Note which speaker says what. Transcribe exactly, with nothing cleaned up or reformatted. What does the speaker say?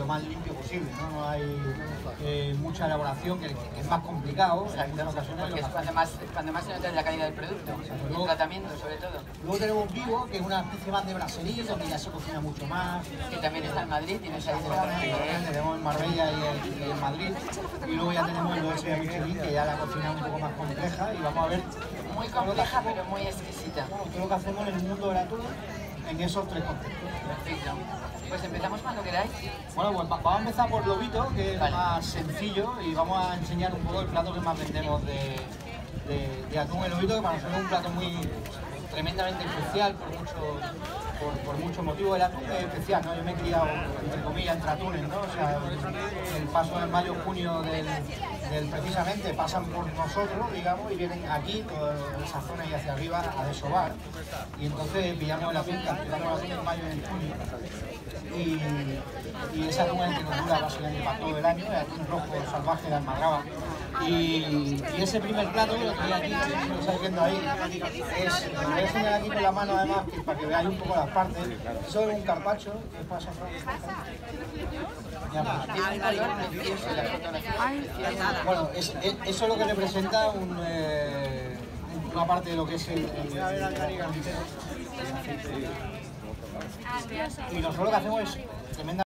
Speaker 1: lo más limpio posible, ¿no? No hay eh, mucha elaboración, que, que es más complicado, o sea, en muchas ocasiones.
Speaker 2: Porque es cuando más, cuando más se nota la calidad del producto, el
Speaker 1: luego,
Speaker 2: tratamiento sobre todo.
Speaker 1: Luego tenemos Vivo, que es una especie más de brasserie, donde ya se cocina mucho más.
Speaker 2: Que también está en Madrid, tienes ahí de
Speaker 1: tenemos en Marbella y en, y en Madrid. Y luego ya tenemos el doce de Michelin, que ya la cocina es un poco más compleja, y vamos a ver.
Speaker 2: Muy compleja, pero muy exquisita.
Speaker 1: Bueno, todo lo que hacemos en el mundo del atún, en esos tres contextos.
Speaker 2: Perfecto. Pues empezamos cuando queráis.
Speaker 1: Bueno, pues vamos a empezar por lobito, que es
Speaker 2: vale.
Speaker 1: más sencillo, y vamos a enseñar un poco el plato que más vendemos de, de, de atún. El lobito, que para nosotros es un plato muy tremendamente especial por mucho, por, por muchos motivos. El atún es especial, ¿no? Yo me he criado, entre comillas, entre atunes, ¿no? O sea, el, el paso de mayo, junio del, del precisamente pasan por nosotros, digamos, y vienen aquí, toda esa zona y hacia arriba, a desovar. Y entonces pillamos el atún, capturamos el atún en mayo y en junio. Y, y ese atún es el que nos dura básicamente para todo el año, el atún rojo salvaje de Almadraba. Y, y ese primer plato que lo tenéis aquí, que lo estáis viendo ahí, es, lo voy a enseñar aquí con la mano además, que, para que veáis un poco las partes. Eso es un carpaccio, ¿qué pasa? Bueno, es, es, eso es lo que representa un, eh, una parte de lo que es el, el, el, y nosotros lo que hacemos es tremenda